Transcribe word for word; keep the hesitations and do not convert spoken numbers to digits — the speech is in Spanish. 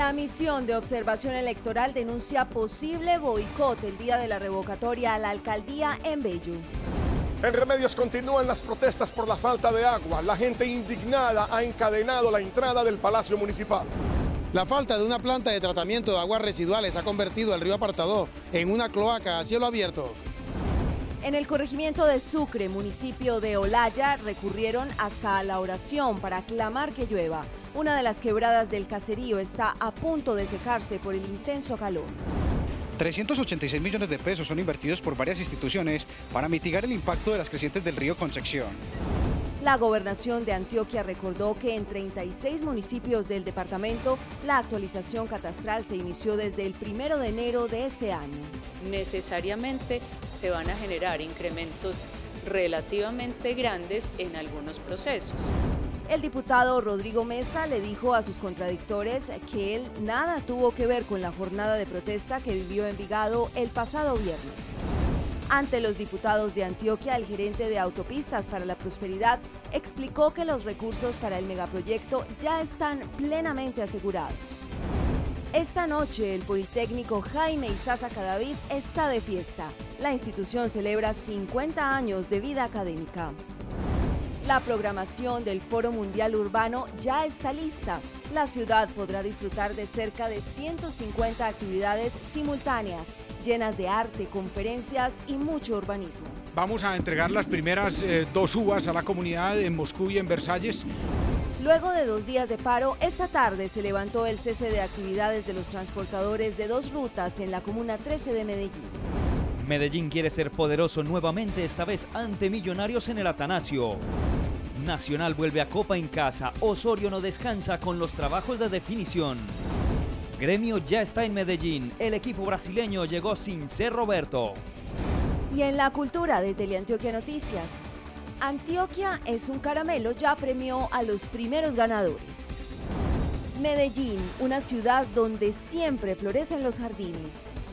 La misión de observación electoral denuncia posible boicot el día de la revocatoria a la alcaldía en Bello. En Remedios continúan las protestas por la falta de agua. La gente indignada ha encadenado la entrada del Palacio Municipal. La falta de una planta de tratamiento de aguas residuales ha convertido el río Apartadó en una cloaca a cielo abierto. En el corregimiento de Sucre, municipio de Olaya, recurrieron hasta a la oración para clamar que llueva. Una de las quebradas del caserío está a punto de secarse por el intenso calor. trescientos ochenta y seis millones de pesos son invertidos por varias instituciones para mitigar el impacto de las crecientes del río Concepción. La gobernación de Antioquia recordó que en treinta y seis municipios del departamento la actualización catastral se inició desde el primero de enero de este año. Necesariamente se van a generar incrementos relativamente grandes en algunos procesos. El diputado Rodrigo Mesa le dijo a sus contradictores que él nada tuvo que ver con la jornada de protesta que vivió Envigado el pasado viernes. Ante los diputados de Antioquia, el gerente de Autopistas para la Prosperidad explicó que los recursos para el megaproyecto ya están plenamente asegurados. Esta noche, el Politécnico Jaime Isaza Cadavid está de fiesta. La institución celebra cincuenta años de vida académica. La programación del Foro Mundial Urbano ya está lista. La ciudad podrá disfrutar de cerca de ciento cincuenta actividades simultáneas, llenas de arte, conferencias y mucho urbanismo. Vamos a entregar las primeras eh, dos uvas a la comunidad en Moscú y en Versalles. Luego de dos días de paro, esta tarde se levantó el cese de actividades de los transportadores de dos rutas en la Comuna trece de Medellín. Medellín quiere ser poderoso nuevamente, esta vez ante Millonarios en el Atanasio. Nacional vuelve a Copa en casa, Osorio no descansa con los trabajos de definición. Gremio ya está en Medellín, el equipo brasileño llegó sin ser Roberto. Y en la cultura de Teleantioquia Noticias, Antioquia es un caramelo ya premió a los primeros ganadores. Medellín, una ciudad donde siempre florecen los jardines.